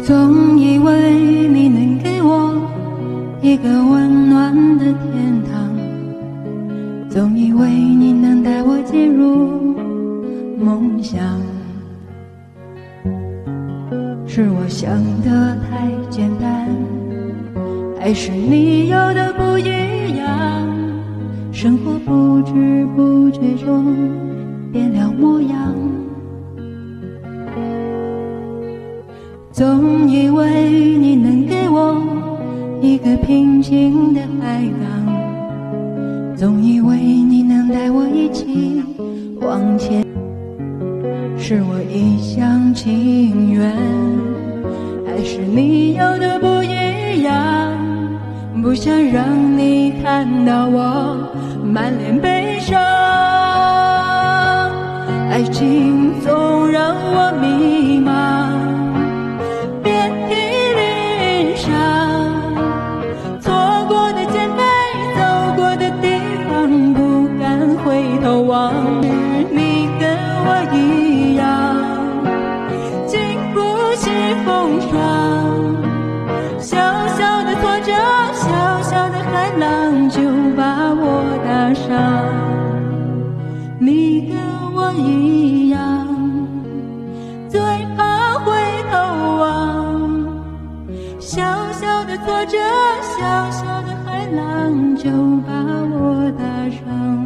总以为你能给我一个温暖的天堂，总以为你能带我进入梦想，是我想的太简单，还是你有的不一样？生活不知不觉中变了模样，总以为你能给我一个平静的海港，总以为你能带我一起往前，是我一厢情愿，还是你有的不一样？不想让你看到我满脸悲伤，爱情总让我迷茫，遍体鳞伤，错过的肩背，走过的地方，不敢回头望。你跟我一样，经不起风霜，小小的挫折，小小的海浪，就把我打伤。你跟我一样，最怕回头望，小小的挫折，小小的海浪，就把我打伤。